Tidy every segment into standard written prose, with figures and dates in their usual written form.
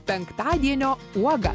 penktadienio uoga.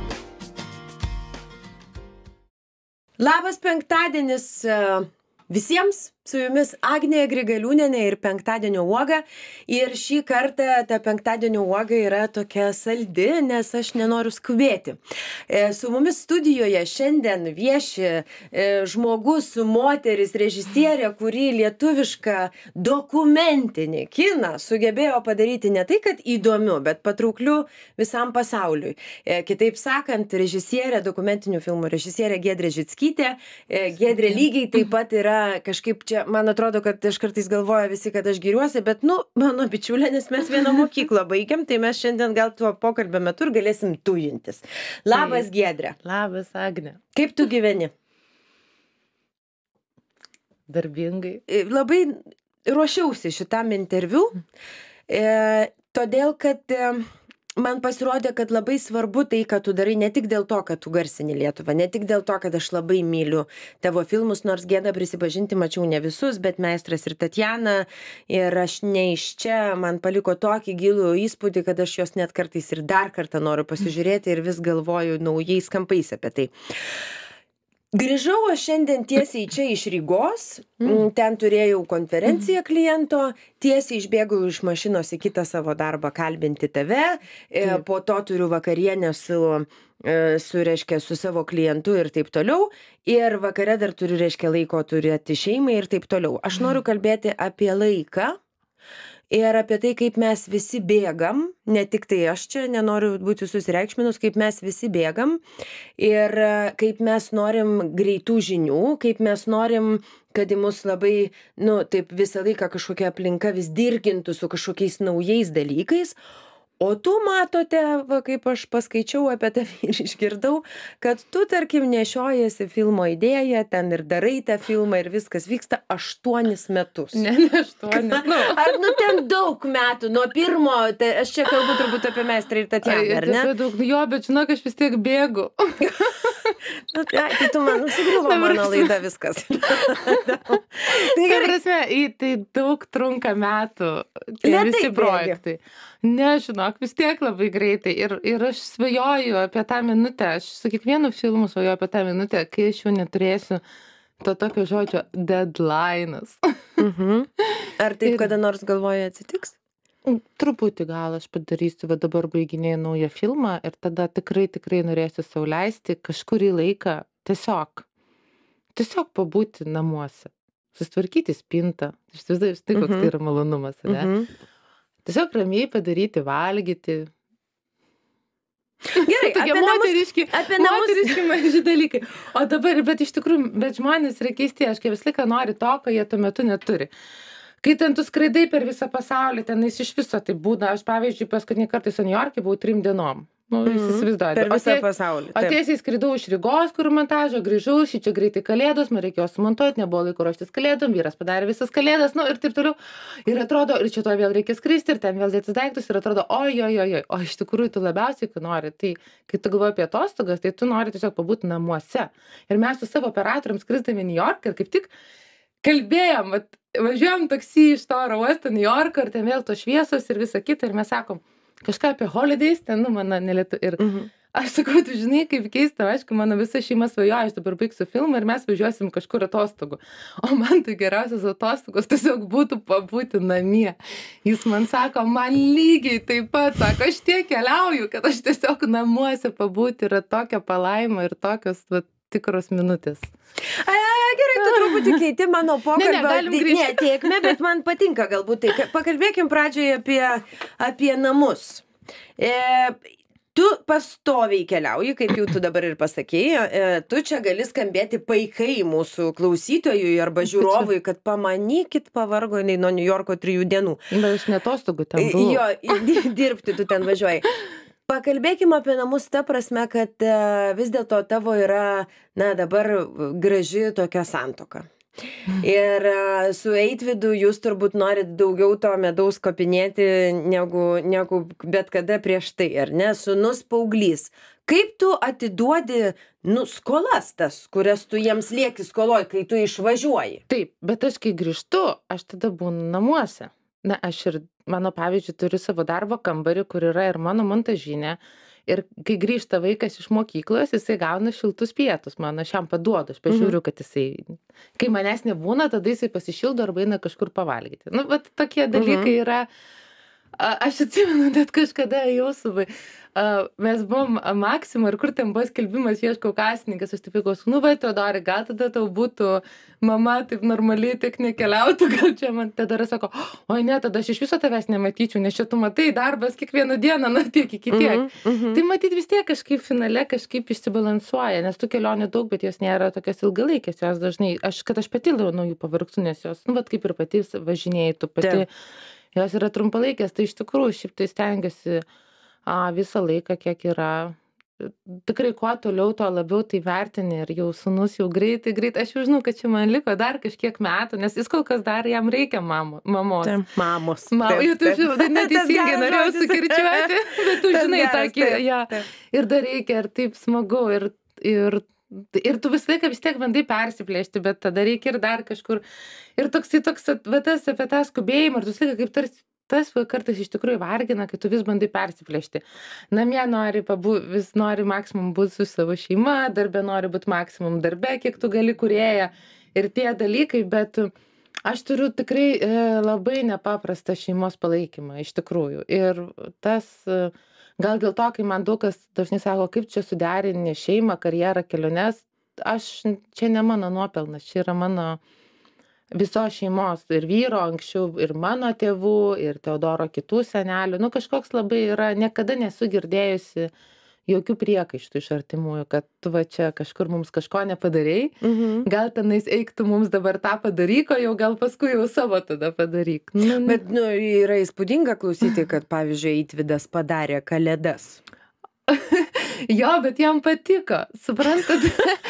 Labas penktadienis visiems, su jumis Agnė Grigaliūnienė ir penktadienio uoga. Ir šį kartą ta penktadienio uoga yra tokia saldi, nes aš nenoriu skubėti. Su mumis studijoje šiandien vieši žmogus, moteris, režisierė, kuri lietuvišką dokumentinį kiną sugebėjo padaryti ne tai, kad įdomiu, bet patraukliu visam pasauliui. Kitaip sakant, režisierė, dokumentinių filmų režisierė Giedrė Žickytė. Giedrė lygiai taip pat yra kažkaip čia, man atrodo, kad aš kartais galvoju visi, kad aš giriuosi, bet, mano bičiulė, nes mes vieną mokyklą baigiam, tai mes šiandien gal tuo pokalbio metu ir galėsim tujintis. Labas, Giedrė. Labas, Agnė. Kaip tu gyveni? Darbingai. Labai ruošiausi šitam interviu, todėl, kad man pasirodė, kad labai svarbu tai, ką tu darai, ne tik dėl to, kad tu garsini Lietuvą, ne tik dėl to, kad aš labai myliu tavo filmus, nors gėda prisipažinti, mačiau ne visus, bet Meistras ir Tatjana, ir aš ne iš čia, man paliko tokį gilų įspūdį, kad aš jos net kartais ir dar kartą noriu pasižiūrėti ir vis galvoju naujais kampais apie tai. Grįžau aš šiandien tiesiai čia iš Rygos, ten turėjau konferenciją kliento, tiesiai išbėgau iš mašinos į kitą savo darbą kalbinti tave, po to turiu vakarienę su savo klientu ir taip toliau, ir vakare dar turiu, laiko turėti šeimai ir taip toliau. Aš noriu kalbėti apie laiką ir apie tai, kaip mes visi bėgam, ne tik tai aš čia nenoriu būti susireikšminus, kaip mes visi bėgam ir kaip mes norim greitų žinių, kaip mes norim, kad į mus labai, taip visą laiką kažkokia aplinka vis dirgintų su kažkokiais naujais dalykais. O tu matote, kaip aš paskaičiau apie tave ir išgirdau, kad tu, tarkim, nešiojasi filmo idėją, ten ir darai tą filmą ir viskas vyksta 8 metus. Ne 8. Ar ten daug metų, nuo pirmo, tai aš čia kalbu turbūt apie Meistrą ir Tatjaną, ar ne? Jo, bet žinok, aš vis tiek bėgu. Tai tu man sugriuvo mano laida viskas. Tai prasme, tai daug trunka metų, tie visi projektai. Ne, žinok, vis tiek labai greitai. Ir aš svajoju apie tą minutę, aš su kiekvienu filmu svajoju apie tą minutę, kai aš jau neturėsiu to tokio žodžio deadline'as. Ar taip kada nors galvoji atsitiks? Truputį gal aš padarysiu, va dabar baiginėjau naują filmą ir tada tikrai norėsiu sau leisti kažkurį laiką tiesiog pabūti namuose, susitvarkyti spintą. Aš įsivaizduoju, tai koks tai yra malonumas, ne? Tiesiog ramiai padaryti, valgyti. Gerai, apie moteriški maži dalykai. O dabar, bet iš tikrųjų, žmonės yra keisti, aš kaip visą laiką nori to, ko jie tuo metu neturi. Kai ten tu skraidai per visą pasaulį, tenais iš viso tai būna, aš pavyzdžiui, paskutinį kartą į Niujorke buvau 3 dienom. Įsivaizduoju. Per visą pasaulį. O tiesiai skridau iš Rygos, kur montažo, grįžau, čia greitai kalėdos, man reikėjo sumontuoti, nebuvo laiko ruoštis kalėdom, vyras padarė visas kalėdas, ir taip toliau. Ir atrodo, ir čia to vėl reikia skristi, ir ten vėl dėtis daiktus, ir atrodo, oj. O iš tikrųjų tu labiausiai, kai nori, tai kai tu galvoji apie atostogas, tai tu nori tiesiog pabūti namuose. Ir mes su savo operatorium skrisdami į Niujorką ir kaip tik kalbėjom, važiuojam taksi iš to oro uosto Niujorko, ir ten vėl tos šviesos ir visa kita, ir mes sakom, kažką apie holidays, ten, mano nelietu. Ir aš sakau, tu žinai, kaip keista, aišku, mano visa šeima svajoja, aš dabar baigsiu filmą ir mes važiuosim kažkur atostogų. O man tai geriausias atostogos tiesiog būtų pabūti namie. Jis man sako, man lygiai taip pat, sako, aš tiek keliauju, kad aš tiesiog namuose pabūti yra tokia palaima ir tokios tikros minutės. Gerai, tu truputį keiti mano pokalbio tėkmę, bet man patinka galbūt tai. Pakalbėkim pradžioje apie namus. Tu pastoviai keliauji, kaip jau tu dabar ir pasakėjai, tu čia gali skambėti paikai mūsų klausytojui arba žiūrovui, kad pamanykit, pavargo jinai nuo Niujorko 3 dienų. Bet aš netostogų ten buvau. Jo, dirbti tu ten važiuoji. Pakalbėkim apie namus ta prasme, kad vis dėlto tavo yra, dabar graži tokia santuoka. Ir su Eitvydu jūs turbūt norit daugiau to medaus kopinėti negu bet kada prieš tai, ar ne? Sūnus paauglys. Kaip tu atiduodi, skolas tas, kurias tu jiems lieki skoloj, kai tu išvažiuoji? Taip, bet aš kai grįžtu, aš tada būnu namuose. Aš ir mano pavyzdžiui, turiu savo darbo kambarį, kur yra ir mano montažinė. Ir kai grįžta vaikas iš mokyklos, jisai gauna šiltus pietus, aš jam paduodu, aš pažiūriu, kad jisai, kai manęs nebūna, tada jisai pasišildo arba eina kažkur pavalgyti. Nu, vat tokie dalykai yra. Aš atsimenu, net kažkada jūsų, mes buvom Maxima ir kur ten buvo skelbimas, ieškau kasininkas, aš taip įkausiu, nu va, Teodorai, gal tada tau būtų mama taip normaliai tik nekeliautų, gal čia man tada sako, oi ne, tada aš iš viso tavęs nematyčiau, nes čia tu matai darbas kiekvieną dieną, na tiek iki tiek. Tai matyt vis tiek kažkaip finale kažkaip išsibalansuoja, nes tų kelionių daug, bet jos nėra tokios ilgalaikės, jos dažnai, kad aš pati nuo jų pavargstu, nes jos, nu, vat kaip ir pati važinėjai, tu pati. Jos yra trumpalaikės, tai iš tikrųjų šiaip tai stengiasi visą laiką, kiek yra. Tikrai kuo toliau, tuo labiau tai vertini ir jau sūnus jau greitai. Aš jau žinau, kad čia man liko dar kažkiek metų, nes jis kol kas dar jam reikia mamos. Mamos. Jau tu žinai, tai neteisingai norėjau sukirčiuoti, bet tu žinai tokį, ir dar reikia, ir taip smagu, ir tu visą laiką vis tiek bandai persiplėšti, bet tada reikia ir dar kažkur. Ir toks va tas apie tą skubėjimą, ir tu visą laiką kaip tarsi tas kartais iš tikrųjų vargina, kai tu vis bandai persiplėšti. Namie vis nori maksimum būti su savo šeima, darbe nori būti maksimum darbe, kiek tu gali kūrėja ir tie dalykai, bet aš turiu tikrai labai nepaprastą šeimos palaikymą, iš tikrųjų. Ir tas gal dėl to, kai man daug kas dažnai sako, kaip čia suderinti šeimą, karjerą, keliones, čia ne mano nuopelnas, čia yra mano visos šeimos ir vyro anksčiau, ir mano tėvų, ir Teodoro kitų senelių. Nu, kažkoks labai yra, niekada nesu girdėjusi jokių priekaištų iš artimųjų, kad tu va čia kažkur mums kažko nepadarei, gal tenais eik tu mums dabar tą padaryk, o jau gal paskui jau savo tada padaryk. Bet yra įspūdinga klausyti, kad pavyzdžiui Eitvydas padarė kalėdas. Jo, bet jam patiko, suprantat?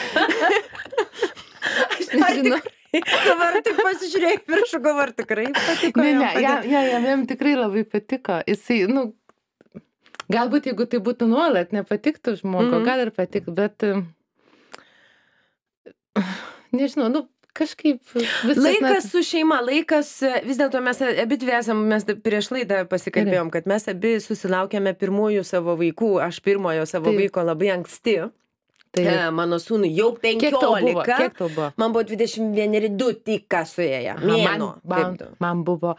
Aš nežinau. Dabar tik pasižiūrėjai viršų, ar tikrai patiko. Jam tikrai labai patiko. Jisai, galbūt jeigu tai būtų nuolat, nepatiktų žmogų, gal ir patiktų, bet nežinau, kažkaip viskas. Laikas su šeima, vis dėlto mes abidvi mes prieš laidą pasikalbėjom, kad mes abi susilaukėme pirmųjų savo vaikų, aš pirmojo savo vaiko labai anksti. Mano sūnui jau 15. Kiek tau buvo? Man buvo 21, tik ką suėję. Man buvo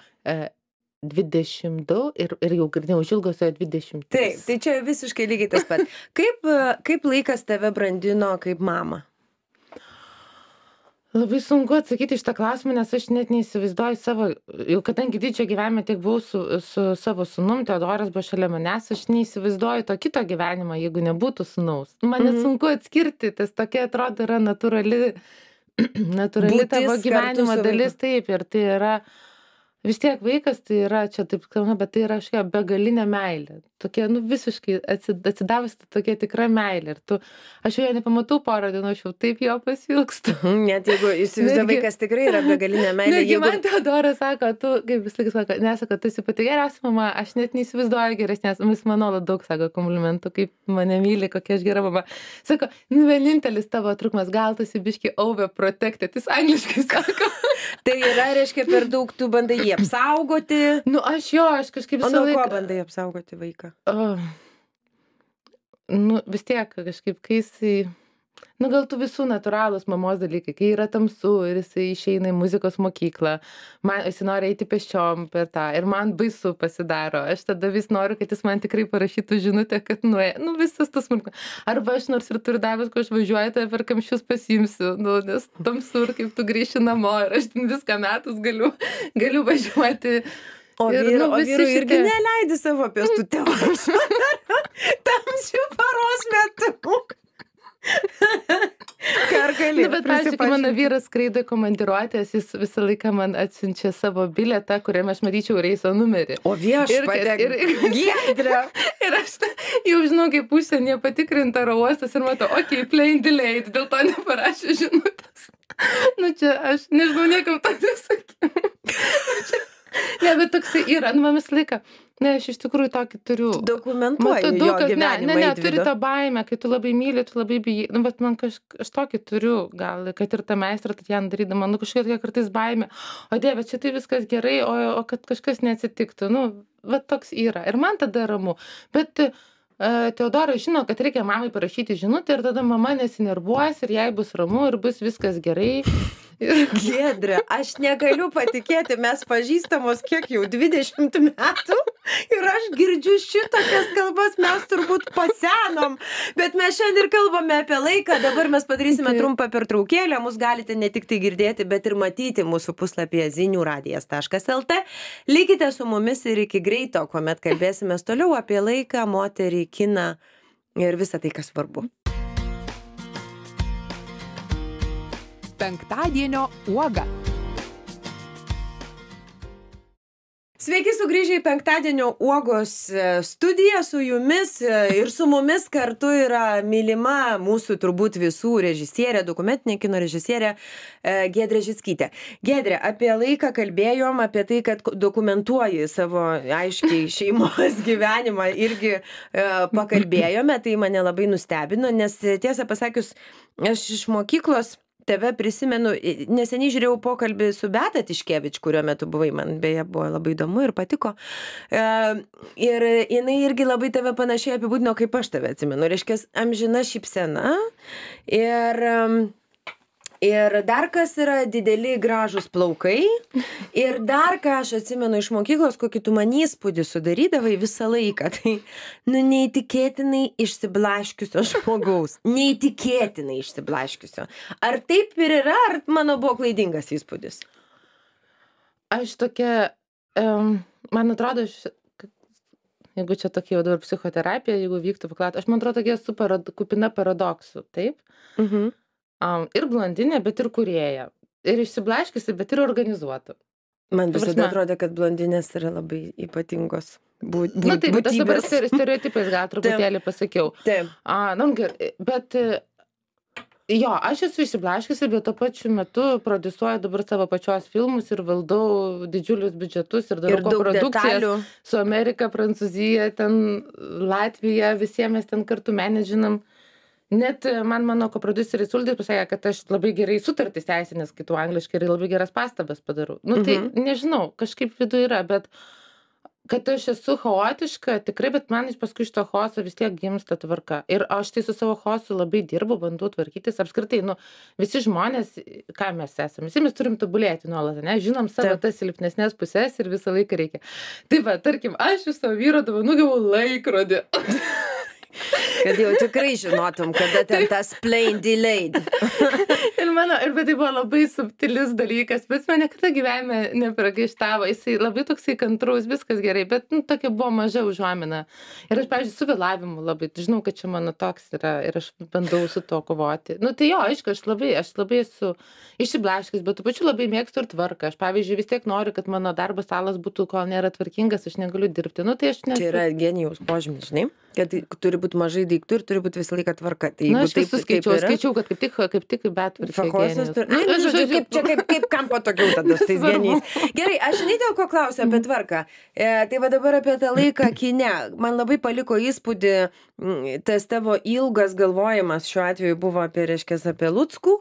22 ir jau neužilgo suėjo 20. Taip, tai čia visiškai lygiai tas pat. Kaip laikas tave brandino kaip mama? Labai sunku atsakyti iš tą klausimą, nes aš net neįsivaizduoju savo, jau kadangi didžią gyvenimą tiek buvau su savo sūnum, Teodoras buvo šalia manęs, aš neįsivaizduoju to kito gyvenimo, jeigu nebūtų sūnaus. Man net sunku atskirti, tas tokia atrodo yra natūrali tavo gyvenimo dalis, taip, ir tai yra, vis tiek vaikas, tai yra, čia taip kalba, bet tai yra kažkokia begalinė meilė. Tokia, visiškai atsidavusi tokia tikra meilė. Ir aš jo nepamatau porą dienų, aš jau taip jo pasilgstu. Net jeigu įsivaizduoju, vaikas tikrai yra begalinė meilė. Negi man Teodoras sako, tu, kaip vis laikas sako, nesako, tu esi pati geriausia mama, aš net neįsivaizduoju geresnės, jis man nuolat daug sako komplimentų, kaip mane myli, kokia aš gera mama. Sako, vienintelis tavo trūkumas, gal tu esi biški overprotected, jis angliškai sako. Tai yra, reiškia, per daug tu bandai jį apsaugoti. Aš kažkaip visą laiką. O nuo ko bandai apsaugoti vaiką? Vis tiek kažkaip, kai jisai, gal tu visų natūralūs mamos dalykai, kai yra tamsu ir jisai išeina į muzikos mokyklą, jisai nori eiti pėsčiom per tą ir man baisu pasidaro, aš tada vis noriu, kad jis man tikrai parašytų žinutę, kad visas tas smulku. Arba aš nors ir turiu davęs, kai aš važiuoju, tai per kamščius pasiimsiu, nes tamsu ir kaip tu grįši namo ir aš viską metus galiu važiuoti. O vyrų irgi neleidi savo pėstute važiuoti tamsių paros metu. Ar gali? Bet, pavyzdžiui, kai mano vyras skraido komandiruotės, jis visą laiką man atsiunčia savo bilietą, kuriame aš matyčiau reiso numerį. O viešpatie, Giedre. Ir aš jau žinau, kaip užsienyje patikrinta oro uostas ir matau, plane delayed, dėl to neparašė žinutės. Čia aš nežinau, niekam to nesakyti. Ne, bet toksai yra, nu, man visą laiką, ne, aš iš tikrųjų tokį turiu. Dokumentuoju jo gyvenimą. Ne, turi tą baimę, kai tu labai myli, tu labai bijai, nu, bet man aš tokį turiu, gal, kad ir tą meistrą Tatjaną darydama, nu, kažkokia kartais baimė, o Dieve, čia tai viskas gerai, o kad kažkas neatsitiktų, nu, va toks yra, ir man tada ramu, bet Teodora žino, kad reikia mamai parašyti žinutę ir tada mama nesinervuos ir jai bus ramu ir bus viskas gerai. Giedre, aš negaliu patikėti, mes pažįstamos kiek jau 20 metų ir aš girdžiu šitokias kalbas, mes turbūt pasenom, bet mes šiandien ir kalbame apie laiką, dabar mes padarysime trumpą pertraukėlę, mus galite ne tik tai girdėti, bet ir matyti mūsų puslapyje ziniuradijas.lt. Likite su mumis ir iki greito, kuomet kalbėsime toliau apie laiką, moterį, kiną ir visą tai, kas svarbu. Penktadienio uoga. Sveiki sugrįžę į penktadienio uogos studiją su jumis ir su mumis kartu yra mylima mūsų turbūt visų režisierė, dokumentinė kino režisierė Giedrė Žickytė. Giedrė, apie laiką kalbėjom, apie tai, kad dokumentuoji savo aiškiai šeimos gyvenimą irgi pakalbėjome, tai mane labai nustebino, nes tiesą pasakius, aš iš mokyklos tave prisimenu, neseniai žiūrėjau pokalbį su Beata Tiškevič, kurio metu buvai, man beje buvo labai įdomu ir patiko. Ir jinai irgi labai tave panašiai apibūdino, kaip aš tave atsimenu. Reiškia, amžina šypsena ir dar kas yra dideli gražūs plaukai. Ir dar ką aš atsimenu iš mokyklos, kokį tu man įspūdį sudarydavai visą laiką. Tai, nu, neįtikėtinai išsiblaškiusio žmogaus. Neįtikėtinai išsiblaškiusio. Ar taip ir yra, ar mano buvo klaidingas įspūdis? Aš tokia, man atrodo, jeigu čia tokia jau dabar psichoterapija, jeigu vyktų paklausti, aš man atrodo tokia super kupina paradoksų, taip? Ir blondinė, bet ir kūrėja. Ir išsiblaškiusi, bet ir organizuota. Man visada atrodė, kad blondinės yra labai ypatingos būtybės. Na taip, bet aš dabar stereotipais gal truputėlį pasakiau. Taip. Bet jo, aš esu išsiblaškiusi, bet tuo pačiu metu produsuoju dabar savo pačios filmus ir valdau didžiulius biudžetus ir darau koprodukcijas su Amerika, Prancūzija, ten Latvija, visiems mes ten kartu menedžinam. Net man mano koprodiuseris Uldis pasakė, kad aš labai gerai sutartis teisinės, kitų angliškai ir labai geras pastabas padarau. Nu tai nežinau, kažkaip viduje yra, bet kad aš esu chaotiška, tikrai, bet man paskui iš to chaoso vis tiek gimsta tvarka. Ir aš tai su savo chaosu labai dirbu, bandau tvarkytis. Apskritai, nu, visi žmonės, ką mes esame, visi mes turim tobulėti nuolat, ne? Žinom savo tas silpnesnės pusės ir visą laiką reikia. Tai va, tarkim, aš iš savo vyro dovanų gavau laikrodį. Kad jau tikrai žinotum, kada ten tas plain delayed. Bet tai buvo labai subtilis dalykas, bet mane kada gyvenime nepragaištavo, jisai labai toksai kantrus, viskas gerai, bet nu, tokia buvo maža užuomina. Ir aš, pavyzdžiui, su vėlavimu labai, žinau, kad čia mano toks yra ir aš bandau su to kovoti. Nu tai jo, aišku, aš labai esu išsiblaškęs, bet tu pačiu labai mėgstu ir tvarką. Aš, pavyzdžiui, vis tiek noriu, kad mano darbo stalas būtų, kol nėra tvarkingas, aš negaliu dirbti. Nu tai aš ne. Čia yra genijaus požymis, žinai? Kad turi būti mažai daiktų ir turi būti visą laiką tvarka. Tai na, aš skaičiau, kad kaip tik betvarkė genijus. Kaip kam patogiau tada su tais genijais. Gerai, aš žinai dėl ko klausiu apie tvarką. Tai va dabar apie tą laiką kine. Man labai paliko įspūdį tas tavo ilgas galvojimas šiuo atveju buvo apie, reiškia, apie Luckų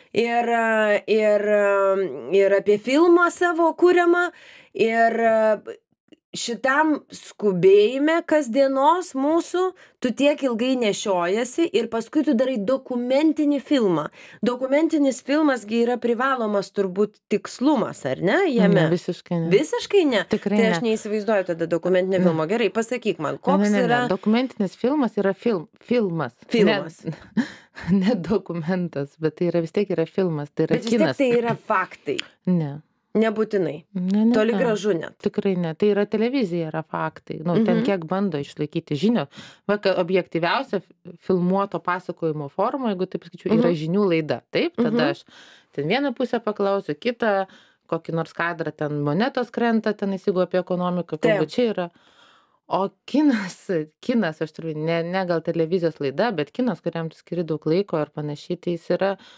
ir apie filmą savo kuriamą. Ir šitam skubėjime kasdienos mūsų, tu tiek ilgai nešiojasi ir paskui tu darai dokumentinį filmą. Dokumentinis filmas gi yra privalomas turbūt tikslumas, ar ne? Jame? Ne, visiškai ne. Visiškai ne? Tikrai tai ne. aš neįsivaizduoju tada dokumentinio filmo. Gerai, pasakyk man, koks yra... Dokumentinis filmas yra filmas. Filmas. Ne dokumentas, bet tai yra vis tiek yra filmas, tai yra kinas. Bet vis tiek tai yra faktai. Ne. Nebūtinai. Toli gražu net. Tikrai ne. Tai yra televizija, yra faktai. Nu, ten kiek bando išlaikyti žinių. Va, objektyviausia filmuoto pasakojimo forma, jeigu taip sakyčiau, yra žinių laida. Taip, tada aš ten vieną pusę paklausiu, kitą, kokį nors kadrą, ten monetos krenta, ten jeigu apie ekonomiką, kalbu, čia yra. O kinas, aš turiu, ne gal televizijos laida, bet kinas, kuriam tu skiri daug laiko ir panašiai, tai jis yra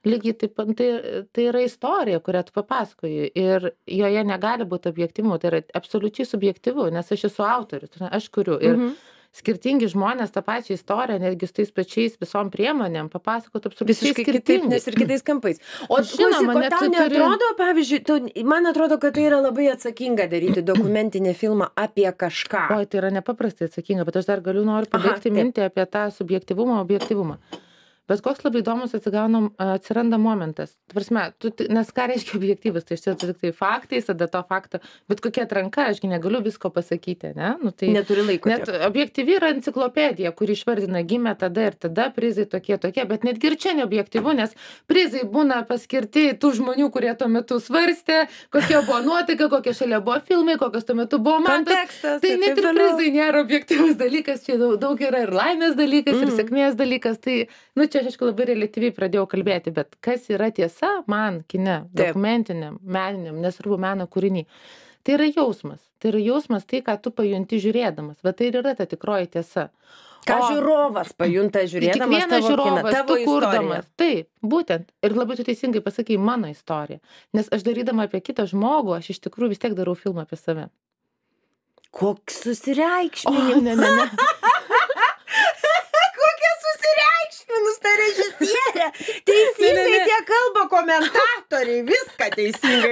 lygiai taip pat tai yra istorija, kurią tu papasakoji ir joje negali būti objektyvumo, tai yra absoliučiai subjektyvu, nes aš esu autorius, aš kuriu ir skirtingi žmonės tą pačią istoriją, netgi su tais pačiais visom priemonėm, papasakotų absoliučiai Visiškai kitaip, skirtingai. nes ir kitais kampais. O Žinoma, klausyk, o net tau tu turi- neatrodo, pavyzdžiui, man atrodo, kad tai yra labai atsakinga daryti dokumentinį filmą apie kažką. Oi, tai yra nepaprastai atsakinga, bet aš dar noriu Aha, pabaigti taip. mintį apie tą subjektyvumą, objektyvumą. Bet koks labai įdomus atsiranda momentas. Tvarsme, nes ką reiškia objektyvus, tai iš tiesų tik tai faktais, tada to fakto, bet kokia atranka, ašgi negaliu visko pasakyti, ne? Nu, tai Neturi laiko. net objektyvi yra enciklopedija, kuri išvardina gimė tada ir tada, prizai tokie, bet netgi ir čia neobjektyvu, nes prizai būna paskirti tų žmonių, kurie tuo metu svarstė, kokia buvo nuotaika, kokie šalia buvo filmai, kokios tuo metu buvo mantos. Kontekstas. Tai net ir prizai nėra objektyvus dalykas, čia daug yra ir laimės dalykas, ir sėkmės dalykas. Tai, nu, čia aš aišku labai reliatyviai pradėjau kalbėti, bet kas yra tiesa man kine, dokumentiniam, meniniam, nesvarbu meno kūriniai. Tai yra jausmas. Tai yra jausmas tai, ką tu pajunti žiūrėdamas. Bet tai ir yra ta tikroji tiesa. Ką žiūrovas pajunta žiūrėdamas Kiekvienas tavo kiną, žiūrovas, tavo tu istoriją. kurdamas. Taip, būtent. Ir labai tu teisingai pasakei mano istoriją. Nes aš darydama apie kitą žmogų, aš iš tikrųjų vis tiek darau filmą apie save. Koks O, susireikšminimas. ne. Kokia susireikšminus ta režisierė. Teisingai tie kalba komentatoriai, viską teisingai.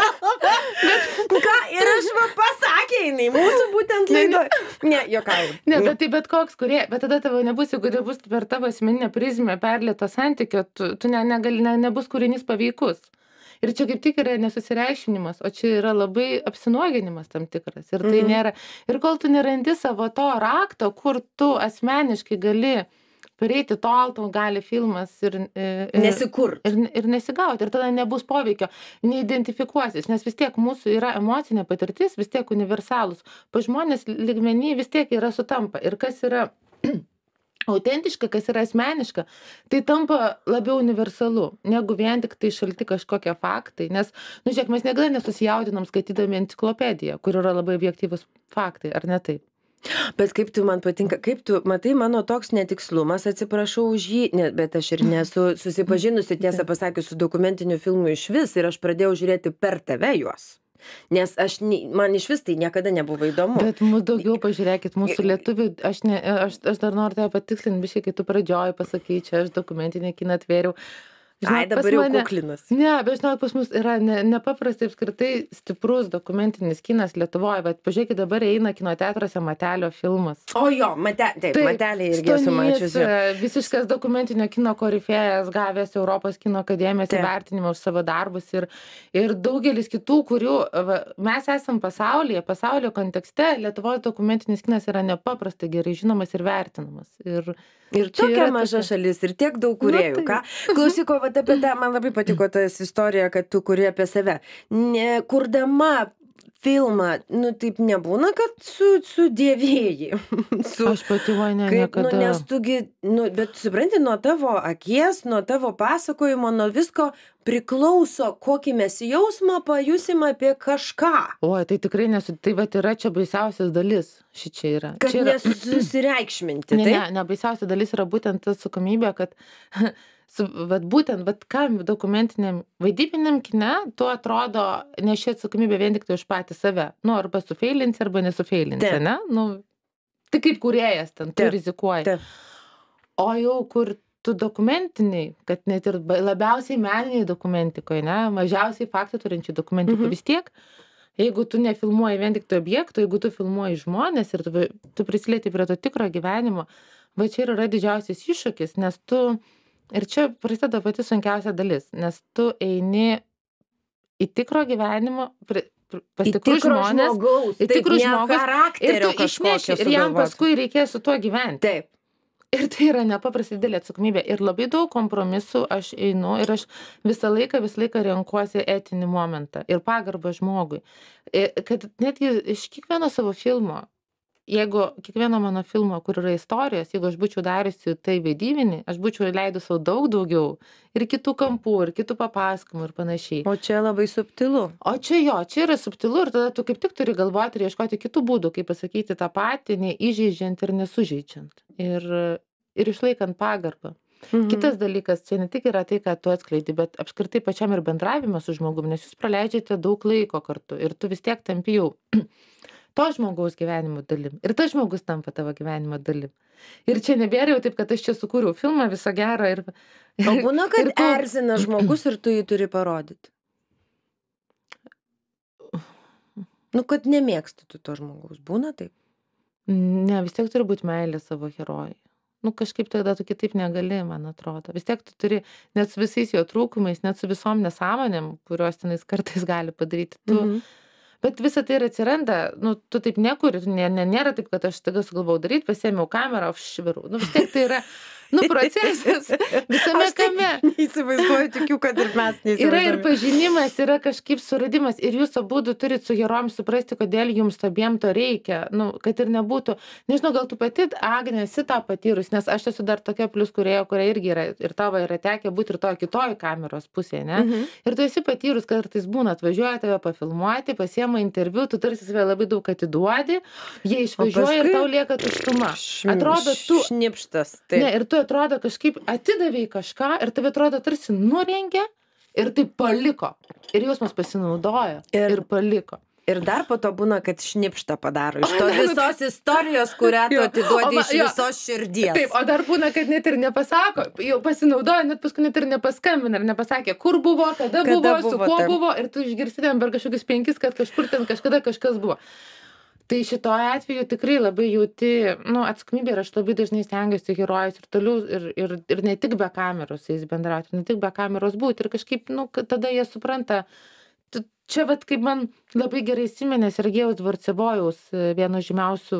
Ką, ir aš va pasakė jinai, mūsų būtent laidoj. Ne, juokauju. Ne, bet koks kurie, bet tada tavo nebus, jeigu nebus per tavo asmeninę prizmę perlėto santykio, tu nebus kūrinys paveikus. Ir čia kaip tik yra nesusireikšminimas, o čia yra labai apsinuoginimas tam tikras. Ir tai nėra. Ir kol tu nerandi savo to rakto, kur tu asmeniškai gali pareiti tol, tau gali filmas ir Nesikurt. ir nesigauti. Ir tada nebus poveikio, neidentifikuosis, nes vis tiek mūsų yra emocinė patirtis, vis tiek universalus. Pa žmonės lygmenį vis tiek yra sutampa. Ir kas yra autentiška, kas yra asmeniška, tai tampa labiau universalu, negu vien tik tai šalti kažkokie faktai. Nes, nu žiūrėk, mes niekada nesusijaudinam skaitydami enciklopediją, kur yra labai objektyvus faktai, ar ne taip? Bet kaip tu man patinka, kaip tu matai mano toks netikslumas, atsiprašau už jį, bet aš ir nesu susipažinusi, tiesą pasakius, su dokumentiniu filmu iš vis ir aš pradėjau žiūrėti per tave juos. Nes man iš vis tai niekada nebuvo įdomu. Bet mūsų daugiau pažiūrėkit, mūsų lietuvių, aš dar noriu tave patikslinti, biškai, kai tu pradžioj pasakai, čia aš dokumentinį kiną atvėriau. Ai, dabar jau kuklinas. Ne, bet žinok, pas mus yra nepaprastai apskritai stiprus dokumentinis kinas Lietuvoje, bet pažiūrėkit, dabar eina kino teatruose Matelio filmas. O jo, Matelį irgi esu mačiusi. Visiškas dokumentinio kino korifėjas, gavęs Europos kino akademijos įvertinimą už savo darbus ir daugelis kitų, kurių mes esam pasaulio kontekste, Lietuvos dokumentinis kinas yra nepaprastai gerai žinomas ir vertinamas. Ir tokia maža šalis, ir tiek daug kūrėjų. Ką? Klausyko, vat apie tą, man labai patiko tas istorija, kad tu kuri apie save. Kurdama filmą, nu taip nebūna, kad sudėvėjai. Aš pati niekada. Nu, nes tugi, bet supranti, nuo tavo akies, nuo tavo pasakojimo, nuo visko priklauso, kokį mes jausmą pajusim apie kažką. O, tai tikrai tai vat yra čia baisiausias dalis. Šičia yra. Kad nesusireikšminti. Ne, baisiausia dalis yra būtent ta atsakomybė, kad kam dokumentiniam vaidybiniam kine, tu atrodo neši atsakomybę vien tik tai už patį save. Nu, arba sufeilinsi, arba nesufeilinsi, ne? Nu, tai kaip kūrėjas ten, tu rizikuoji. O jau kur tu dokumentiniai, kad net ir labiausiai meniniai dokumentikoje, ne, mažiausiai faktų turinčiai dokumentikoje vis tiek, jeigu tu nefilmuoji vien tik to objekto, jeigu tu filmuoji žmonės ir tu prisilieti prie to tikro gyvenimo, va čia yra didžiausias iššūkis, nes tu, ir čia prasideda pati sunkiausia dalis, nes tu eini į tikro gyvenimo, pas tikrus žmonės, į tikrus žmogus, ir tu išneši, ir jam paskui reikės su tuo gyventi. Taip. Ir tai yra nepaprastai didelė atsakomybė. Ir labai daug kompromisų aš einu ir aš visą laiką renkuosi etinį momentą ir pagarbą žmogui. Kad netgi iš kiekvieno savo filmo, jeigu kiekvieno mano filmo, kur yra istorijos, jeigu aš būčiau dariusi tai vaidybinį, aš būčiau leidus savo daug daugiau ir kitų kampų, ir kitų papasakojimų ir panašiai. O čia labai subtilu. O čia yra subtilu ir tada tu kaip tik turi galvoti ir ieškoti kitų būdų, kaip pasakyti tą patį, neįžeidžiant ir nesužeidžiant. Ir išlaikant pagarbą. Kitas dalykas, čia ne tik yra tai, ką tu atskleidi, bet apskritai pačiam ir bendravime su žmogumi, nes jūs praleidžiate daug laiko kartu ir tu vis tiek tampi jau to žmogaus gyvenimo dalim. Ir tas žmogus tampa tavo gyvenimo dalim. Ir čia nebėra jau taip, kad aš čia sukūriau filmą visą gerą ir... O būna, kad erzina žmogus ir tu jį turi parodyti. Nu, kad nemėgsti tu to žmogaus. Būna taip? Ne, vis tiek turi būti meilė savo herojai. Nu, kažkaip tada tu kitaip negali, man atrodo. Vis tiek tu turi, net su visais jo trūkumais, net su visom nesąmonėm, kurios tenais kartais gali padaryti. Bet visa tai ir atsiranda, nu, tu taip nekuri, nėra taip, kad aš staiga sugalvau daryti, pasiėmiau kamerą, švirau. Nu, vis tiek tai yra, nu, procesas visame kame. Neįsivaizduoju, tikiu, kad ir mes neįsivaizduoju. Yra ir pažinimas, yra kažkaip suradimas ir jūs abudu turit su herojum suprasti, kodėl jums abiem to reikia, nu, kad ir nebūtų. Nežinau, gal tu pati, Agnė, esi tą patyrus, nes aš esu dar tokia plius kūrėja, kuria irgi yra, ir tavo yra tekę būti ir toje kitoje kameros pusėje, ne? Ir tu esi patyrus, kartais būna, atvažiuoja tave pafilmuoti, pasiema interviu, tu tarsi save labai daug atiduodi, jie išvažiuoja ir tau lieka tuštuma. Atrodo, tu... Šnipštas. Taip. Ne, ir tu atrodo kažkaip atidavei kažką ir tave atrodo tarsi nurengė ir taip paliko. Ir jausmas pasinaudojo ir paliko. Ir dar po to būna, kad šnipštą padaro iš to visos istorijos, kurią tu atiduodi iš visos širdies. Taip, o dar būna, kad net ir nepasako, jau pasinaudojo, net paskui net ir nepaskambina ir nepasakė, kur buvo, kada buvo, su kuo buvo ir tu išgirsti ten per kažkokius 5, kad kažkur ten kažkada kažkas buvo. Tai šitoje atveju tikrai labai jauti, nu, atsakomybė ir aš labai dažnai stengiuosi herojus ir toliau ir ne tik be kameros jais bendrauti, ne tik be kameros būti ir kažkaip, nu, tada jie supranta. Čia vat kaip man labai gerai įsiminė Sergejaus Dvorcevojaus, vieno žymiausių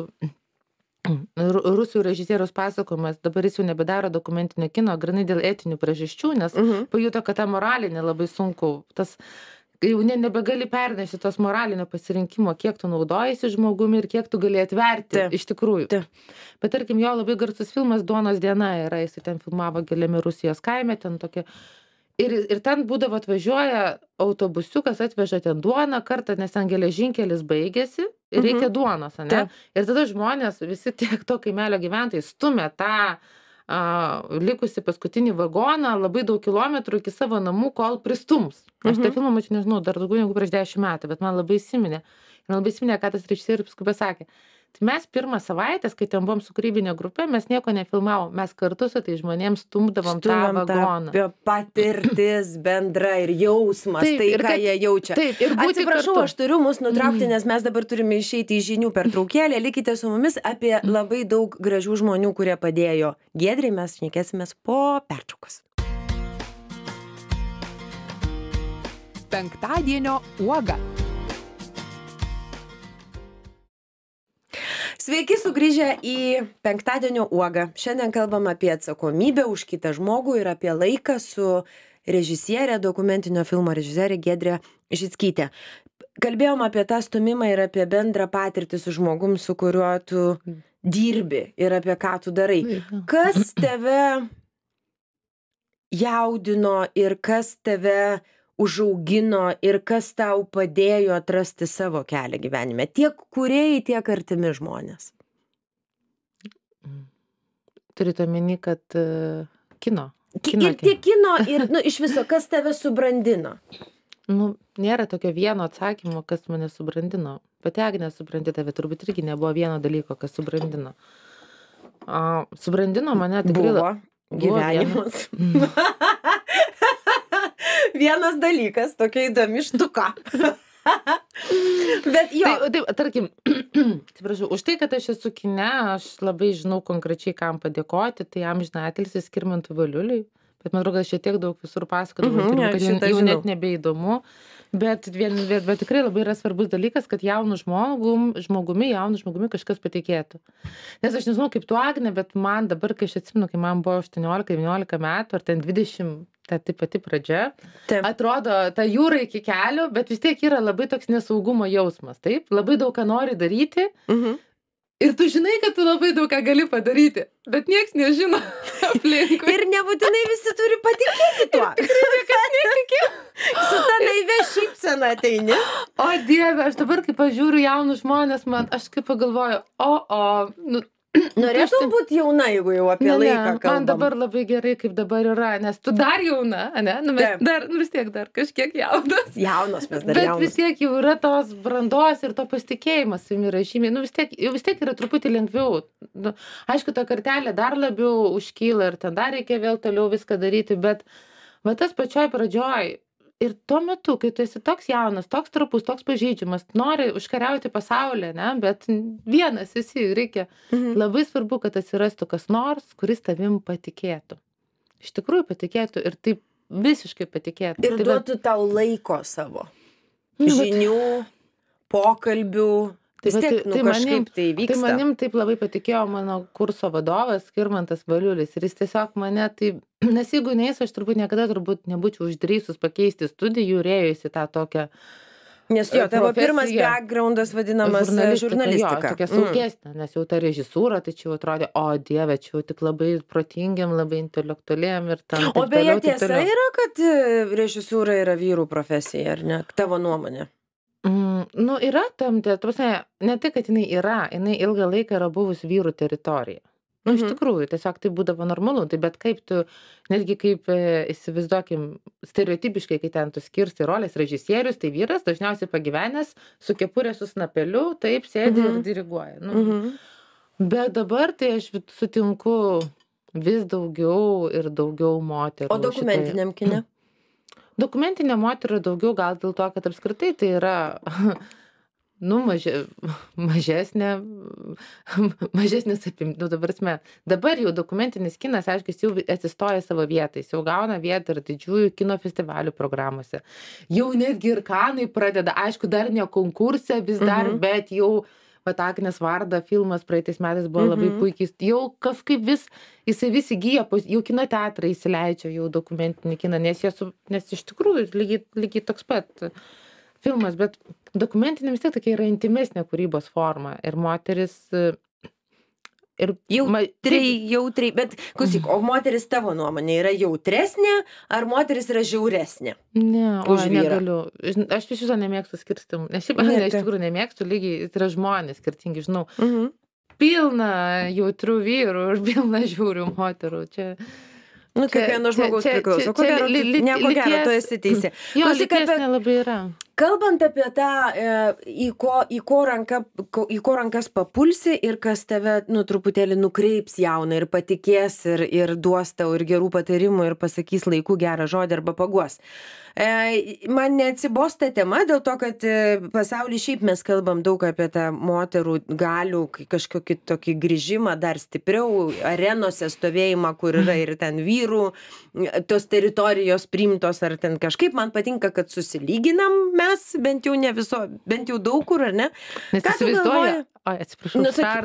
rusų režisieriaus pasakojimas, dabar jis jau nebedaro dokumentinio kino, grynai dėl etinių priežasčių, nes pajuto, kad ta moralinė labai sunku, tas jau nebegali pernešti tos moralinio pasirinkimo, kiek tu naudojasi žmogumi ir kiek tu gali atverti iš tikrųjų. Bet tarkim, jo labai garsus filmas Duonos diena yra, jis ten filmavo giliame Rusijos kaime, ten tokia. Ir ten būdavo atvažiuoja autobusiukas, atveža ten duoną kartą, nes ten geležinkelis baigėsi ir reikia duonos, ane? Ir tada žmonės, visi tiek to kaimelio gyventojai stumia tą likusi paskutinį vagoną labai daug kilometrų iki savo namų, kol pristums. Aš tą filmą mačiau, nežinau, dar daugiau negu prieš 10 metų, bet man labai įsiminė. Ir man labai įsiminė, ką tas režisierius paskui pasakė. Tai mes pirmą savaitę, kai ten buvom su kūrybinė grupė, mes nieko nefilmavom, mes kartu su tai žmonėms stumdavom tą vagoną. Patirtis bendra ir jausmas, tai ką jie jaučia. Taip, ir atsiprašau, aš turiu mus nutraukti, nes mes dabar turime išeiti į žinių pertraukėlę. Likite su mumis, apie labai daug gražių žmonių, kurie padėjo Giedrei, mes šnekėsimės po pertraukos. Penktadienio uoga. Sveiki sugrįžę į penktadienio uogą. Šiandien kalbam apie atsakomybę už kitą žmogų ir apie laiką su režisierė, dokumentinio filmo režisierė Giedrė Žickytė. Kalbėjom apie tą stumimą ir apie bendrą patirtį su žmogum, su kuriuo tu dirbi ir apie ką tu darai. Kas tave jaudino ir kas tave užaugino ir kas tau padėjo atrasti savo kelią gyvenime? Tiek kūrėjai, tiek artimi žmonės. Turite omeny, kad kino. Ir tiek kino, ir iš viso, kas tave subrandino? Nu, nėra tokio vieno atsakymo, kas mane subrandino. Pati Agnė supranti, tave turbūt irgi nebuvo vieno dalyko, kas subrandino. Subrandino mane tikrai... Buvo gyvenimas. Vienas dalykas, tokia įdomi štuka. Bet jo. Taip, tarkim, atsiprašau, už tai, kad aš esu kine, aš labai žinau konkrečiai, kam padėkoti, tai amžinatilsį Skirmantui Valiuliui. Bet man atrodo, aš čia tiek daug visur pasakodavau, kad jau net nebeįdomu. Bet tikrai labai yra svarbus dalykas, kad jaunu žmogumi kažkas patikėtų. Nes aš nežinau, kaip tu, Agnė, bet man dabar, kai aš atsimenu, kai man buvo 18-19 metų, ar ten 20, ta pati pradžia, atrodo, ta jūra iki kelių, bet vis tiek yra labai toks nesaugumo jausmas, taip? Labai daug ką nori daryti. Ir tu žinai, kad tu labai daug ką gali padaryti, bet nieks nežino aplinkui. Ir nebūtinai visi turi patikėti tuo. Tikrai niekas netikė. Su ta naivia šypsena ateini. O Dieve, aš dabar, kai pažiūriu jaunus žmonės, aš kaip pagalvoju, Norėtum būti jauna, jeigu jau apie laiką kalbam? Man dabar labai gerai, kaip dabar yra, nes tu dar jauna, ne? Nu, mes vis tiek dar kažkiek jaunas. Jaunos mes dar Bet jaunos. vis tiek jau yra tos brandos ir to pasitikėjimas savimi yra žymiai. Nu, vis tiek yra truputį lengviau. Nu, aišku, ta kartelė dar labiau užkyla ir ten dar reikia vėl toliau viską daryti, bet tas pačioj pradžioj. Ir tuo metu, kai tu esi toks jaunas, toks trapus, toks pažeidžiamas, nori užkariauti pasaulį, ne, bet vienas esi, reikia. Labai svarbu, kad atsirastų kas nors, kuris tavim patikėtų. Iš tikrųjų patikėtų ir taip visiškai patikėtų. Ir duotų tau laiko savo. Žinių, pokalbių. Vis tiek, kažkaip tai vyksta. Tai manim taip labai patikėjo mano kurso vadovas Skirmantas Valiulis. Ir jis tiesiog mane taip, nes jeigu neis, aš niekada nebūčiau uždrįsus pakeisti studijų ir ėjusi tą tokią Nes jo, tavo pirmas backgroundas vadinamas žurnalistika. Jo, tokia saugesnė, nes jau ta režisūra, tai čia jau atrodė, o Dieve, čia jau tik labai protingiam, labai intelektualiam ir tam. O beje, tiesa yra, kad režisūra yra vyrų profesija, ar ne? Tavo nuomonė? Nu, yra tam, ne tai, kad jinai ilgą laiką yra buvusi vyrų teritorija. Nu, iš tikrųjų, tiesiog tai būdavo normalu, tai bet kaip tu, netgi kaip įsivaizduokim, stereotipiškai, kai ten tu skirsti rolės režisierius, tai vyras dažniausiai pagyvenęs su kepurė su snapeliu, taip sėdi ir diriguoja. Nu. Bet dabar tai aš sutinku vis daugiau ir daugiau moterų. O dokumentiniam kine? Dokumentinė moterų daugiau gal dėl to, kad apskritai tai yra nu, mažesnės dabar jau dokumentinis kinas, aišku, jis jau atsistoja savo vietą, jis jau gauna vietą ir didžiųjų kino festivalių programuose. Jau netgi ir Kanai pradeda, aišku, dar ne konkurse vis dar, bet jau Agnės Varda filmas praeitais metais buvo labai puikiai, jau kažkaip jisai vis įgyja, jau kino teatrai įsileidžia jau dokumentinį kiną, nes iš tikrųjų lygiai toks pat filmas, bet dokumentinė vis tiek tokia yra intimesnė kūrybos forma ir moteris ir jautriai, bet klausyk, o moteris tavo nuomonė yra jautresnė, ar moteris yra žiauresnė? Ne, negaliu. Aš iš viso nemėgstu skirstimų, nes šiaip iš tikrųjų nemėgstu, lygiai tai yra žmonės skirtingi, žinau. Pilna jautrių vyrų ir pilna žiaurių moterų. Čia nu, kiekvieno žmogaus priklauso. Nieko gero, tu esi teisė. Jo, lyties nelabai yra. Kalbant apie tą, į ko rankas papulsi ir kas tave, nu, truputėlį nukreips jauną ir patikės ir duos tau ir gerų patarimų ir pasakys laiku gerą žodį arba paguos. Man neatsibosta tema dėl to, kad pasaulyje šiaip mes kalbam daug apie tą moterų galių, kažkokį tokį grįžimą dar stipriau, arenose stovėjimą, kur yra ir ten vyrų, tos teritorijos priimtos ar ten kažkaip. Man patinka, kad susilyginam mes, bent jau daug kur, ar ne? Nes įsivaizduoja. Oi, atsiprašau,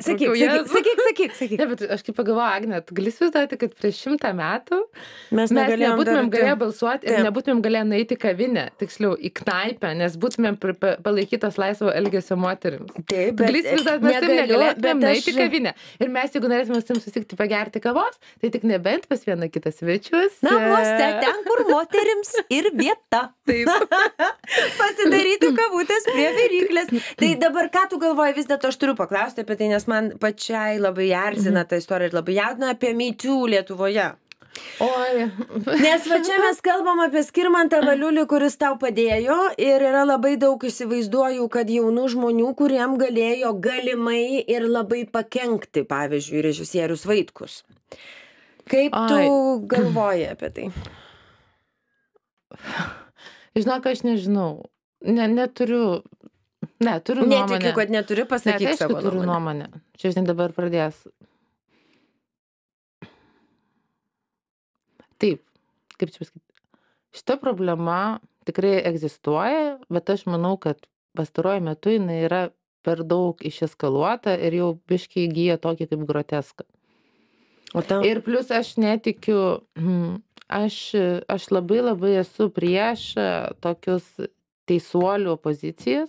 sakyk. Ne, bet aš kaip pagalvoju, Agne, tu gali įsivaizduoti, kad prieš 100 metų mes nebūtumėm galėję balsuoti ir nebūtumėm galėję nueiti į kavinę, tiksliau, į knaipę, nes būtumėm palaikytos laisvo elgesio moterims. Taip, gali įsivaizduoti, mes taip negalėtumėm nueiti į kavinę. Ir mes, jeigu norėtume su jums susitikti pagerti kavos, tai tik nebent pas vieną kitą svečius. Namuose, ten, kur moterims ir vieta. Taip. Pasidaryti kavutės prie viryklės. Tai dabar ką tu galvoji, vis dėlto aš turiu paklausti apie tai, nes man pačiai labai erzina ta istorija ir labai jaudina apie Me Too Lietuvoje. Oi. Nes va čia mes kalbam apie Skirmantą Valiulį, kuris tau padėjo ir yra labai daug, įsivaizduoju, kad jaunų žmonių, kuriem galėjo galimai ir labai pakenkti, pavyzdžiui, režisierius Vaitkus. Kaip tu galvoji apie tai? Žinok, aš nežinau. Neturiu nuomonę. Netikiu, kad neturi, pasakyk savo nuomonę. Turiu nuomonę. Čia žinai dabar pradės. Taip, kaip čia pasakyti. Šita problema tikrai egzistuoja, bet aš manau, kad pastaruoju metu jinai yra per daug išeskaluota ir jau biškai įgyja tokį kaip groteską. Ir plus aš netikiu, aš labai esu prieš tokius teisuolių pozicijas.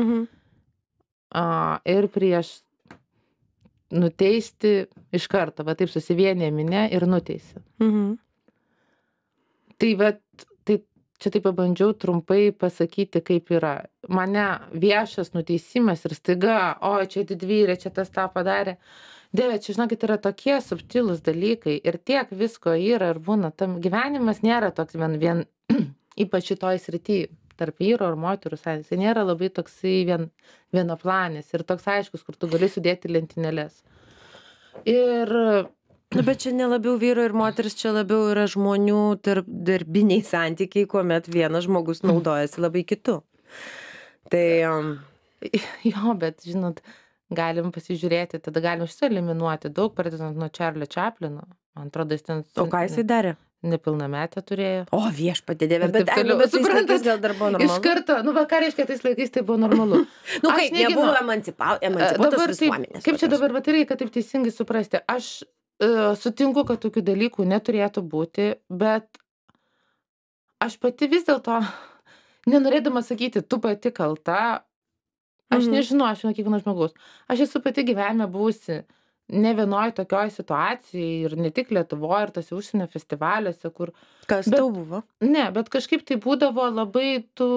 Ir prieš nuteisti iš karto, va taip susivienė minė ir nuteisi. Tai čia taip pabandžiau trumpai pasakyti, kaip yra. Mane viešas nuteisimas ir staiga, o čia didvyrė, čia tas tą padarė. Dieve, čia, žinokit, yra tokie subtilūs dalykai ir tiek visko yra ir būna. Tam gyvenimas nėra toks vien ypač šitoj srity, tarp vyro ir moterų santykis. Tai nėra labai toksai vienaplanis ir toks aiškus, kur tu gali sudėti lentynėles. Ir Nu, bet čia nelabiau vyro ir moteris, čia labiau yra žmonių tarp darbiniai santykiai, kuomet vienas žmogus naudojasi labai kitu. Tai jo, bet, žinot, galim pasižiūrėti, tada galim šitą eliminuoti daug, pradedant nuo Čarlio Čaplino. Man atrodo, jis ten... O ką jisai darė? Nepilnametę turėjo. O, viešpatie Dieve, Ir taip bet toliau. tais Suprantat, laikais gal dar buvo normalu. Iš karto, nu va, ką reiškia, tais laikais tai buvo normalu. Nu, Aš kaip, neginu. nebuvo emancipuotos Dabar taip, visuomenės. kaip čia tokios. dabar, bet reikia taip teisingai suprasti. Aš sutinku, kad tokių dalykų neturėtų būti, bet aš pati vis dėlto, nenorėdama sakyti, tu pati kalta, aš nežinau, aš žinau kiekvienas žmogus. Aš esu pati gyvenime buvusi ne vienoj tokioj situacijai ir ne tik Lietuvoje, ir tose užsienio festivaliuose, kur... Kas bet- tau buvo? Ne, bet kažkaip tai būdavo labai tu...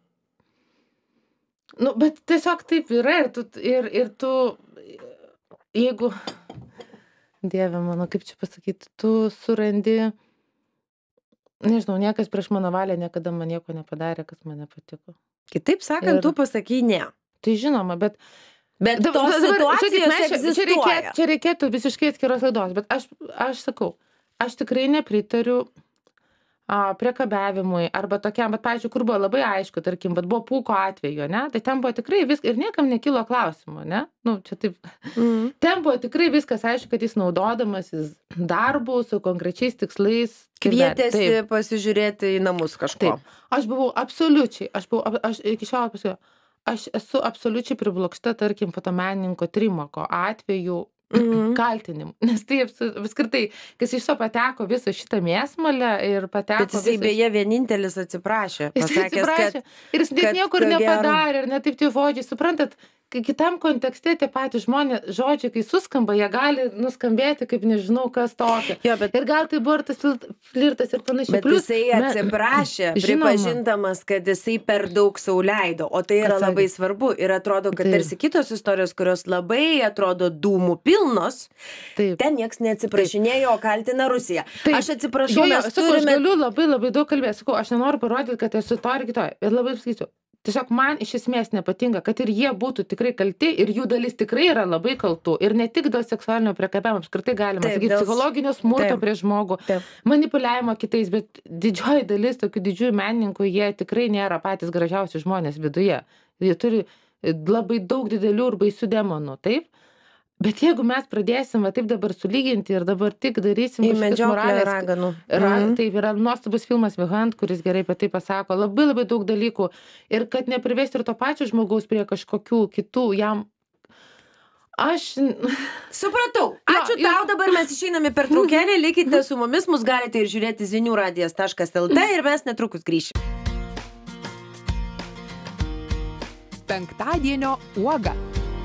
Nu, bet tiesiog taip yra ir tu, jeigu... Dieve mano, kaip čia pasakyti, tu surandi... Nežinau, niekas prieš mano valią niekada man nieko nepadarė, kas man nepatiko. Kitaip sakant, Ir- tu pasakai ne. Tai žinoma, bet... Bet tos Dabar, žiūrėkit, situacijos mes egzistuoja. čia reikėtų visiškai atskiros laidos, bet aš sakau, aš tikrai nepritariu priekabiavimui arba tokiam, bet, pavyzdžiui, kur buvo labai aišku, tarkim, bet buvo Pūko atveju, ne, tai ten buvo tikrai viskas ir niekam nekilo klausimų, ne, nu, čia taip, ten buvo tikrai viskas aišku, kad jis naudodamasis darbu su konkrečiais tikslais Kvietėsi Taip. pasižiūrėti į namus kažko. Taip. Aš buvau absoliučiai, aš iki šiol pasakiau, aš esu absoliučiai priblokšta, tarkim, fotomenininko Trimako atveju kaltinimų. Nes tai apskritai, kai jis iš to pateko visą šitą mėsmalę ir pateko... Bet jisai beje vienintelis atsiprašė. Jis Pasakęs, atsiprašė. Ir jis net kad niekur ko gero- nepadarė, ir net taip tie žodžiai. Suprantat, kai kitam kontekste tie patys žmonės, žodžiai, kai suskamba, jie gali nuskambėti kaip nežinau kas tokio. Jo, bet Ir gal tai buvo ir tas flirtas ir panašiai. Bet jisai atsiprašė, Žinoma. pripažindamas, kad jisai per daug sau leido, o tai yra Atsargiai. labai svarbu. Ir atrodo, kad Taip. tarsi kitos istorijos, kurios labai atrodo dūmų pilnos, Taip. ten nieks neatsiprašinėjo, o kaltina Rusiją. Taip. Aš atsiprašau, mes sakau, aš turime... galiu labai daug kalbėti. Sakau, aš nenoriu parodyti, kad esu to ir kitoj. Bet labai pasakysiu. Tiesiog man iš esmės nepatinka, kad ir jie būtų tikrai kalti ir jų dalis tikrai yra labai kaltų. Ir ne tik dėl seksualinio priekabiavimo, apskritai galima Taip, sakyti, dėl- psichologinio smurto Taip. prieš žmogų, Taip. manipuliavimo kitais, bet didžioji dalis tokių didžiųjų menininkų, jie tikrai nėra patys gražiausi žmonės viduje. Jie turi labai daug didelių ir baisių demonų, taip? Bet jeigu mes pradėsim va taip dabar sulyginti ir dabar tik darysim Į kažkokias medžioklę moralės- raganų. Taip, yra nuostabus filmas Vihant, kuris gerai apie tai pasako, labai daug dalykų. Ir kad neprivesti ir to pačio žmogaus prie kažkokių kitų jam. Aš... Supratau. Ačiū Jo, tau, dabar mes išeiname per traukelį, likite su mumis, mus galite ir žiūrėti ziniuradijas.lt ir mes netrukus grįšime. Penktadienio uoga.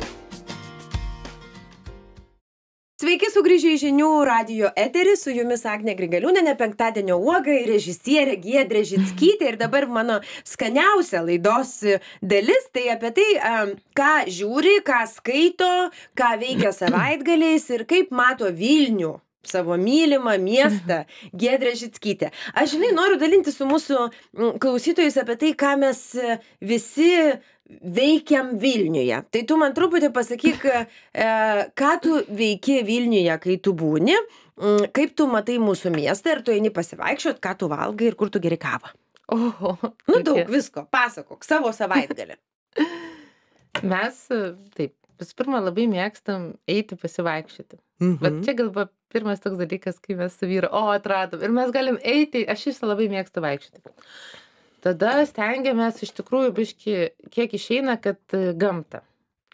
Sveiki sugrįžę į žinių radijo eterį, su jumis Agnė Grigaliūnienė, penktadienio uoga ir režisierė Giedrė Žickytė. Ir dabar mano skaniausia laidos dalis, tai apie tai, ką žiūri, ką skaito, ką veikia savaitgaliais ir kaip mato Vilnių, savo mylimą miestą, Giedrė Žickytė. Aš, žinai, noriu dalinti su mūsų klausytojais apie tai, ką mes visi veikiam Vilniuje. Tai tu man truputį pasakyk, ką tu veiki Vilniuje, kai tu būni, kaip tu matai mūsų miestą ir tu eini pasivaikščiot, ką tu valgai ir kur tu geri kavą. Oho, Nu, daug visko. Pasakok savo savaitgalį. Mes, taip, visų pirma, labai mėgstam eiti pasivaikščioti. Bet čia gal buvo pirmas toks dalykas, kai mes su vyru, atradom. Ir mes galim eiti, aš iš labai mėgstu vaikščioti. Tada stengiamės iš tikrųjų biški, kiek išeina, kad gamtą.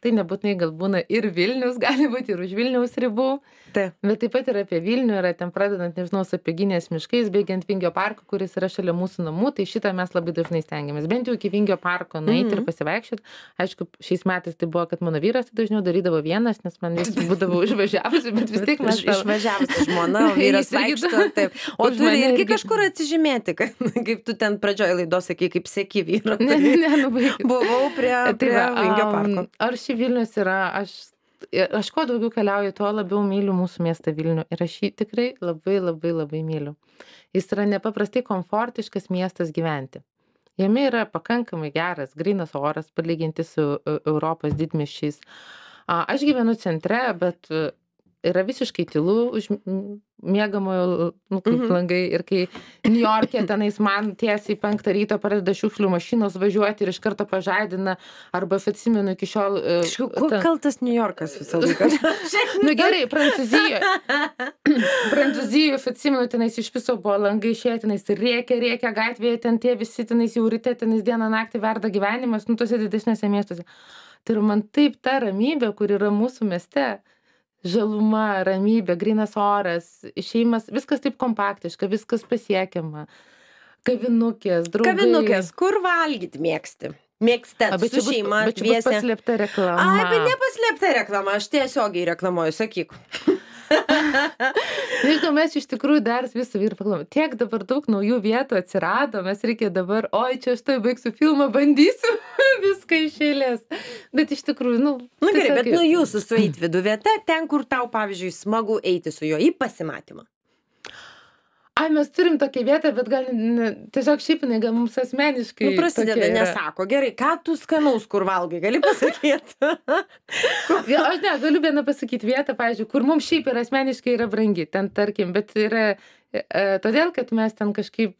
tai nebūtinai gal būna ir Vilnius, gali būti ir už Vilniaus ribų. Taip. Bet taip pat ir apie Vilnių, yra ten pradedant, nežinau, Sapieginės miškais, baigiant Vingio parką, kuris yra šalia mūsų namų, tai šitą mes labai dažnai stengiamės. Bent jau iki Vingio parko nueiti ir pasivaikščioti. Aišku, šiais metais tai buvo, kad mano vyras tai dažniau darydavo vienas, nes man vis būdavo išvažiavusi, bet vis tiek mes išvažiavusi žmona, o vyras vaikšto, taip. O turi irgi kažkur atsižymėti, kaip tu ten pradžioje laidos sakai, kaip seki vyrą. Buvau prie Vingio parko. Ar ši Vilnius yra, aš kuo daugiau keliauju, tuo labiau myliu mūsų miestą Vilnių ir aš jį tikrai labai, labai, labai myliu. Jis yra nepaprastai komfortiškas miestas gyventi. Jame yra pakankamai geras, grynas oras, palyginti su Europos didmiesčiais. Aš gyvenu centre, bet yra visiškai tylu už miegamojo kaip langai ir kai Niujorke tenais man tiesiai 5 ryto pradeda šiukšlių mašinos važiuoti ir iš karto pažadina, arba atsimenu iki šiol... Kuo kaltas Niujorkas visą laiką? Gerai, Prancūzijoje, atsimenu, tenais iš viso buvo langai išėję, tenais rėkia gatvėje, ten tie visi tenais jau ryte, tenais dieną naktį verda gyvenimas, tose didesnėse miestuose. Tai yra man taip ta ramybė, kur yra mūsų mieste. Žaluma, ramybė, grynas oras, išėjimas, viskas taip kompaktiška, viskas pasiekiama. Kavinukės, draugai. Kavinukės, kur valgyti mėgsti? Mėgstat su šeima, bet čia bus paslėpta reklama. Ai, bet nepaslėpta reklama, aš tiesiogiai reklamuoju, sakyk. Nežinau, mes iš tikrųjų dar visą vyrą pagalvojom, tiek dabar daug naujų vietų atsirado, mes reikia dabar, oi, čia aš tai baigsiu filmą, bandysiu viską iš eilės. Bet iš tikrųjų, gerai, bet jūsų su Eitvydu vieta, ten, kur tau, pavyzdžiui, smagu eiti su juo į pasimatymą. Ai, mes turim tokią vietą, bet gal tiesiog šiaip jinai gal mums asmeniškai prasideda, nesako. Gerai, ką tu skanaus, kur valgai, gali pasakyti? Aš galiu vieną pasakyti vietą, pavyzdžiui, kur mums šiaip ir asmeniškai yra brangi, ten tarkim, bet yra todėl, kad mes ten kažkaip...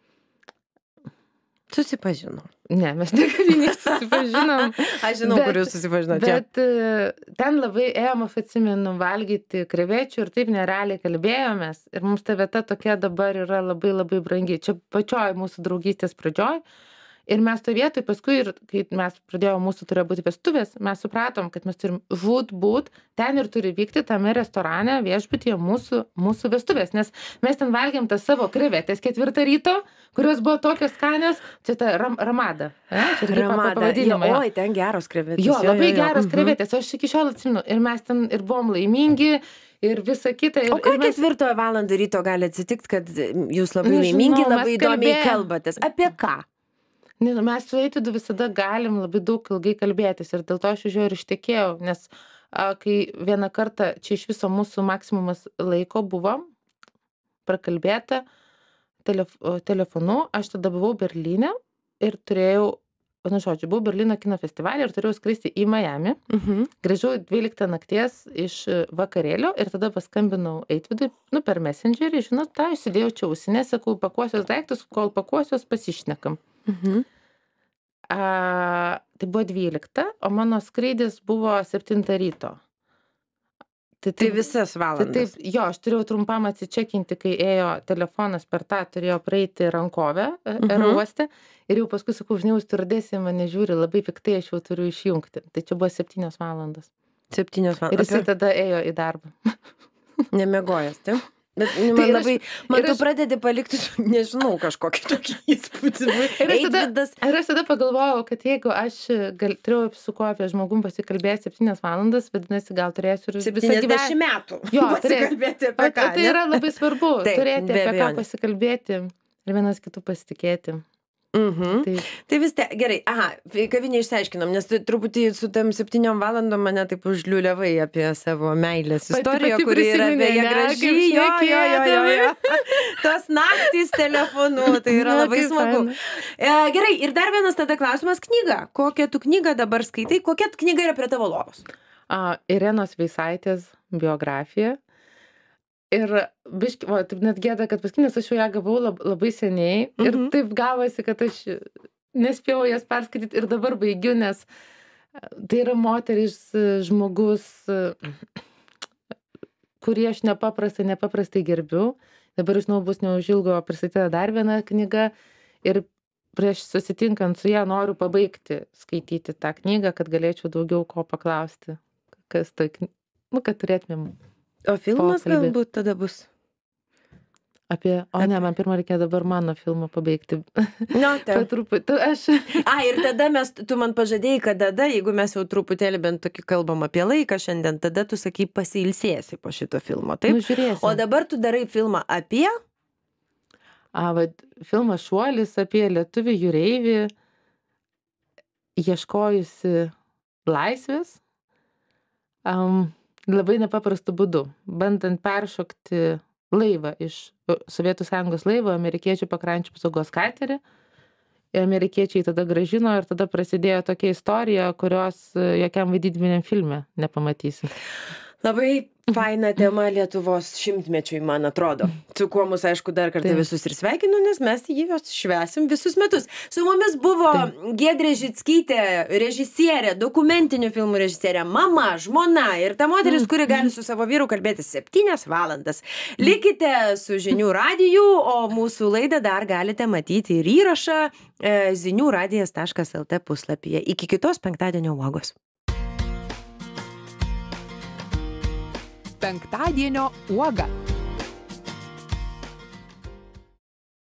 Susipažinom. Ne, mes negaliniai susipažinom. Aš žinau, kur jūs susipažinot čia. Bet ten labai ėjom, atsimenu, valgyti krevečių ir taip nerealiai kalbėjomės. Ir mums ta vieta tokia dabar yra labai, labai brangi. Čia pačioj mūsų draugystės pradžioj. Ir mes to vietoj paskui, ir kai mes pradėjome, mūsų turėjo būti vestuvės, mes supratom, kad mes turim būt, ten ir turi vykti tame restorane, viešbutyje mūsų vestuvės, nes mes ten valgėm tas savo krevetės 4 ryto, kurios buvo tokios skanios, čia ta Ramada. Ramada, oi, ten geros krevetės. Jo, labai geros krevetės, aš iki šiol atsimenu, ir mes ten ir buvom laimingi, ir visa kita. O ką 4 valandą ryto gali atsitikti, kad jūs labai laimingi, labai įdomiai kalbatės? Apie ką? Mes su Eitvydu visada galim labai daug ilgai kalbėtis ir dėl to aš už jo ir ištekėjau, nes kai vieną kartą čia iš viso mūsų maksimumas laiko buvo prakalbėta telefonu, aš tada buvau Berlyne ir turėjau, buvau Berlyno kino festivalį ir turėjau skristi į Miami. Grįžau 12 nakties iš vakarėlio ir tada paskambinau Eitvidui, per Messengerį, žinot, įsidėjau čia ausinės, sakau, pakuosios daiktus, kol pakuosios pasišnekam. Tai buvo 12, o mano skraidis buvo 7 ryto. Tai visas valandas. Taip, jo, aš turėjau trumpam atsičekinti, kai ėjo telefonas per tą, turėjo praeiti rankovę aerouoste ir jau paskui sakau, žinau, stewardesė mane žiūri labai piktai, aš jau turiu išjungti. Tai čia buvo 7 valandas. 7 valandas. Ir jisai tada ėjo į darbą. Nemegojęs, taip? Bet man labai, tu pradedi palikti, nežinau, kažkokį tokį įspūdį. Ir aš tada pagalvojau, kad jeigu aš turėjau su kuo apie žmogum pasikalbėti 7 valandas, vadinasi, gal turėsiu ir visą gyvenimą. 70 metų. Jo, pasikalbėti apie ką. Tai yra labai svarbu, turėti apie ką pasikalbėti ir vienas kitų pasitikėti. Tai vis tiek, gerai, kavinę išsiaiškinom, nes truputį su tam 7 valandom mane taip užliuliavai apie savo meilės istoriją, kuri yra beje graži. Jo. Tos naktys telefonu, tai yra labai smagu. Gerai, ir dar vienas tada klausimas, knyga. Kokią tu knygą dabar skaitai, kokia knyga yra prie tavo lovos? Irenos Veisaitės biografija. Ir biški, taip net gėda, kad paskui, nes aš jau ją gavau labai seniai ir taip gavosi, kad aš nespėjau jas perskaityti ir dabar baigiu, nes tai yra moteris žmogus, kurį aš nepaprastai gerbiu. Dabar, žinau, bus neužilgo pristatyta dar viena knyga ir prieš susitinkant su ją noriu pabaigti skaityti tą knygą, kad galėčiau daugiau ko paklausti, kas tai, kad turėtumėm O filmas pokalbį. galbūt tada bus. Ne, man pirmą reikia dabar mano filmą pabaigti. No, Po truputį, aš... Ir tada tu man pažadėjai, kad tada, jeigu mes jau truputėlį bent tokį kalbam apie laiką šiandien, tada tu sakai pasiilsėsi po šito filmo, taip? Nu, žiūrėsim. O dabar tu darai filmą apie? Filmas Šuolis apie lietuvį jūreivį, ieškojusi laisvės, labai nepaprastu būdu, bandant peršokti laivą iš Sovietų Sąjungos laivo, amerikiečių pakrančių apsaugos katerį. Amerikiečiai tada grąžino ir tada prasidėjo tokia istorija, kurios jokiam vaidybiniam filme nepamatysi. Labai faina tema Lietuvos šimtmečiui, man atrodo. Su kuo mus, aišku, dar kartą visus ir sveikinu, nes mes juos švęsim visus metus. Su mumis buvo Giedrė Žickytė, režisierė, dokumentinių filmų režisierė, mama, žmona ir ta moteris, kuri gali su savo vyru kalbėti 7 valandas. Likite su Žinių radiju, o mūsų laidą dar galite matyti ir įrašą ziniuradijas.lt puslapyje. Iki kitos penktadienio uogos. Penktadienio uoga.